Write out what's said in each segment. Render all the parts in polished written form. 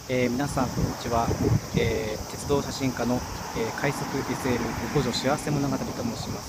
皆さんこんにちは、鉄道写真家の、快速 SL 横丁幸せ物語と申します。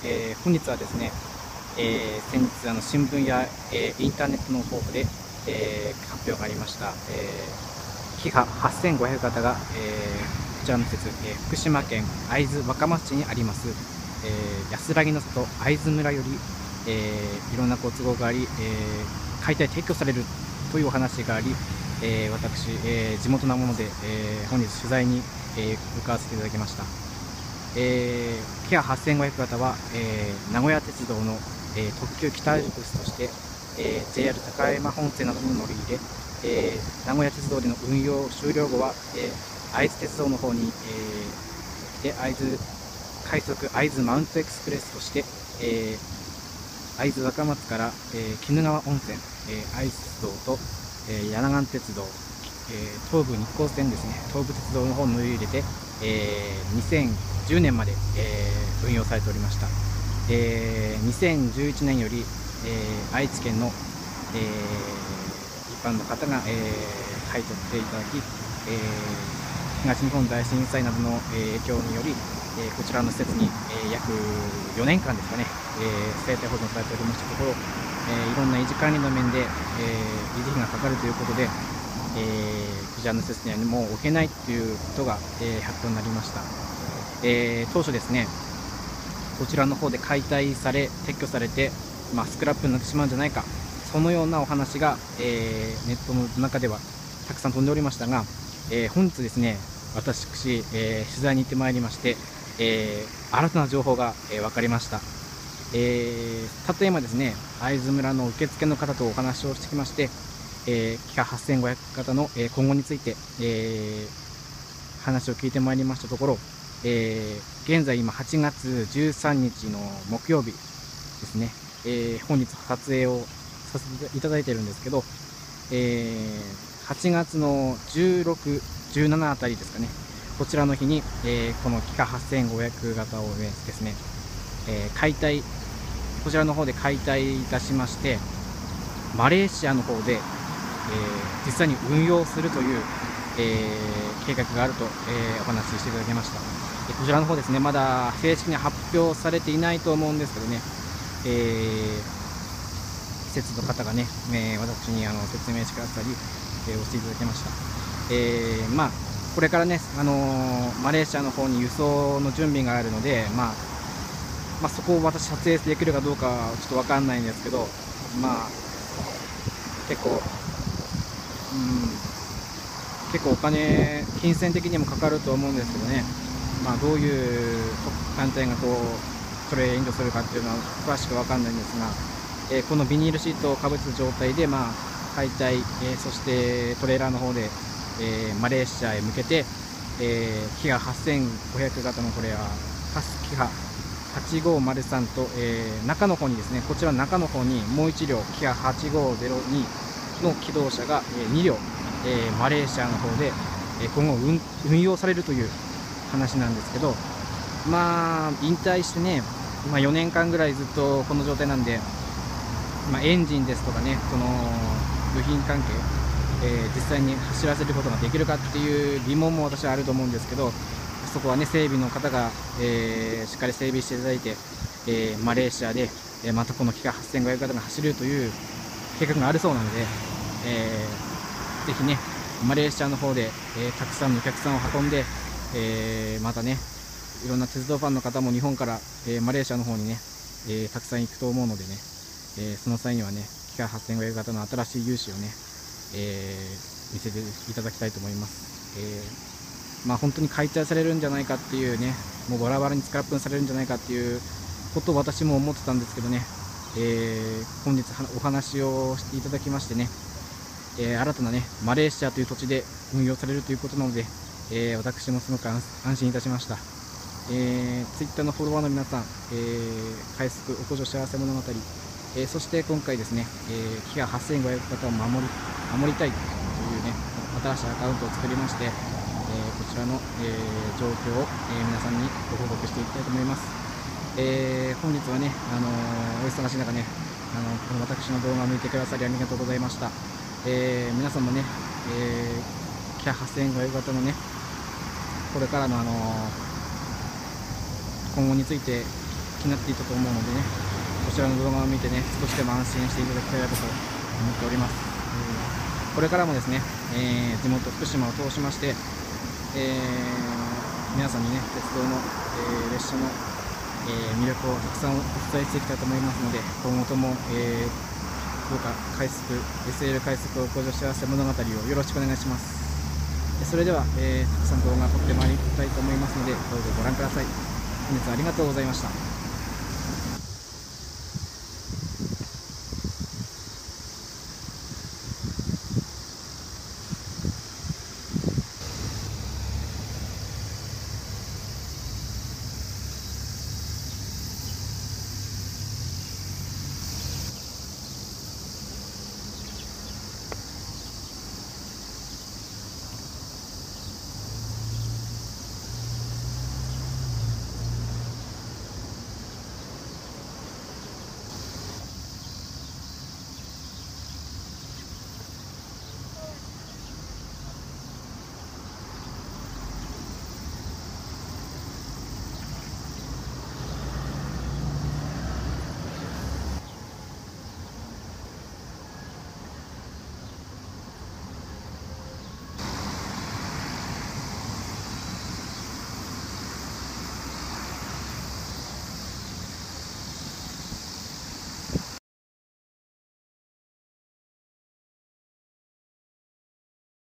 本日はですね、先日新聞や、インターネットの方で、発表がありました、キハ8500型が、こちらの施設、福島県会津若松市にあります、安らぎの里会津村より、いろんなご都合があり、解体撤去されるというお話があり、私、地元なもので、本日取材に、向かわせていただきました。キハ8500型は、名古屋鉄道の、特急北アルプスとして、JR 高山本線などに乗り入れ、名古屋鉄道での運用終了後は、会津鉄道の方に、快速会津マウントエクスプレスとして、会津若松から、鬼怒川温泉、会津鉄道と、柳川鉄道、東武日光線ですね、東武鉄道の方に乗り入れて、2010年まで、運用されておりました。2011年より、愛知県の、一般の方が、買い取っていただき、東日本大震災などの、影響により、こちらの施設に、約4年間ですかね、生態保存されておりましたところ、いろんな維持管理の面で、維持費がかかるということで、こちらの施設にはもう置けないということが、発表になりました。当初ですね、こちらの方で解体され撤去されて、スクラップになってしまうんじゃないか、そのようなお話が、ネットの中ではたくさん飛んでおりましたが、本日ですね、私、取材に行ってまいりまして、新たな情報が、分かりました。たった今ですね、会津村の受付の方とお話をしてきまして、キハ8500型の、今後について、話を聞いてまいりましたところ、現在今8月13日の木曜日ですね、本日撮影をさせていただいているんですけど、8月の16、17あたりですかね、こちらの日に、このキハ8500型をですね、解体、こちらの方で解体いたしまして、マレーシアの方で、実際に運用するという、計画があると、お話ししていただきました。こちらの方ですね、まだ正式に発表されていないと思うんですけどね、施設の方がね、私に説明してくださり、押していただきました。これからね、マレーシアの方に輸送の準備があるので、そこを私撮影できるかどうかはちょっと分かんないんですけど、結構お金、金銭的にもかかると思うんですけどね、どういう団体がそれを援助するかっていうのは詳しく分かんないんですが、このビニールシートをかぶった状態で、解体、そしてトレーラーの方で、マレーシアへ向けて、キハ8500型のこれはキハ8503と、中の方にですね、こちら中の方にもう1両キハ8502の機動車が、2両、マレーシアの方で、今後運用されるという話なんですけど、引退してね、4年間ぐらいずっとこの状態なんで、エンジンですとかね、その部品関係、実際に走らせることができるかっていう疑問も私はあると思うんですけど、そこはね、整備の方が、しっかり整備していただいて、マレーシアで、またこのキハ8500型が走るという計画があるそうなので、ぜひね、マレーシアの方で、たくさんのお客さんを運んで、またね、いろんな鉄道ファンの方も日本から、マレーシアの方にね、たくさん行くと思うのでね、その際にはね、キハ8500型の新しい雄姿をね、見せていただきたいと思います。本当に解体されるんじゃないかっていうね、もうバラバラにスクラップにされるんじゃないかっていうことを私も思ってたんですけどね、本日お話をしていただきましてね、新たなね、マレーシアという土地で運用されるということなので、私もすごく安心いたしました。Twitter のフォロワーの皆さん、快速おこじょ幸せ物語、そして今回ですね、キハ8500型を守りたいというね、新しいアカウントを作りまして、こちらの、状況を、皆さんにご報告していきたいと思います。本日はね、お忙しい中ね、この私の動画を見てくださりありがとうございました。皆さんもね、 キャ8000ご用型のね、これからの今後について気になっていたと思うのでね、こちらの動画を見てね、少しでも安心していただきたいなと思っております。これからもですね、地元福島を通しまして、皆さんにね、鉄道の、列車の、魅力をたくさんお伝えしていきたいと思いますので、今後とも、どうかSL 快速を向上幸せ物語をよろしくお願いします。それでは、たくさん動画を撮ってまいりたいと思いますので、どうぞご覧ください。本日はありがとうございました。